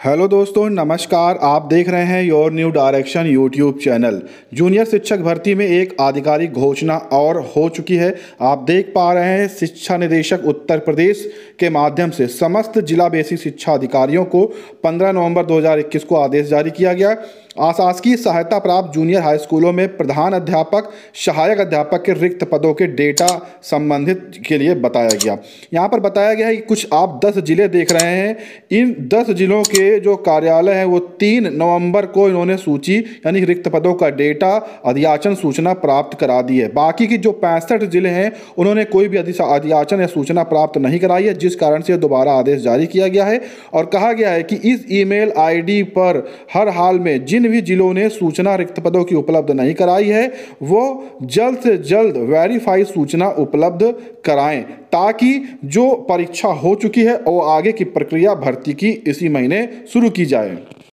Hello दोस्तों, नमस्कार। आप देख रहे हैं your new direction YouTube channel. Junior शिक्षक भर्ती में एक आधिकारिक घोषणा और हो चुकी है। आप देख पा रहे हैं, शिक्षा निदेशक उत्तर प्रदेश के माध्यम से समस्त जिला बेसिक शिक्षा अधिकारियों को 15 नवंबर 2021 को आदेश जारी किया गया। आशासकीय सहायता प्राप्त जूनियर हाई स्कूलों में प्रधान अध्यापक, सहायक अध्यापक के रिक्त पदों के डेटा संबंधित के लिए बताया गया। यहाँ पर बताया गया है कि कुछ आप 10 जिले देख रहे हैं। इन 10 जिलों के जो कार्यालय हैं वो 3 नवंबर को इन्होंने सूची यानी रिक्त पदों का डेटा अध्याचन सूचना प्राप्त करा दी है। बाकी की जो 65 जिले हैं उन्होंने कोई भी अध्याचन या सूचना प्राप्त नहीं कराई है, जिस कारण से दोबारा आदेश जारी किया गया है और कहा गया है कि इस ईमेल आईडी पर हर हाल में जिन भी जिलों ने सूचना रिक्त पदों की उपलब्ध नहीं कराई है वो जल्द से जल्द वेरीफाई सूचना उपलब्ध कराएं, ताकि जो परीक्षा हो चुकी है और आगे की प्रक्रिया भर्ती की इसी महीने शुरू की जाए।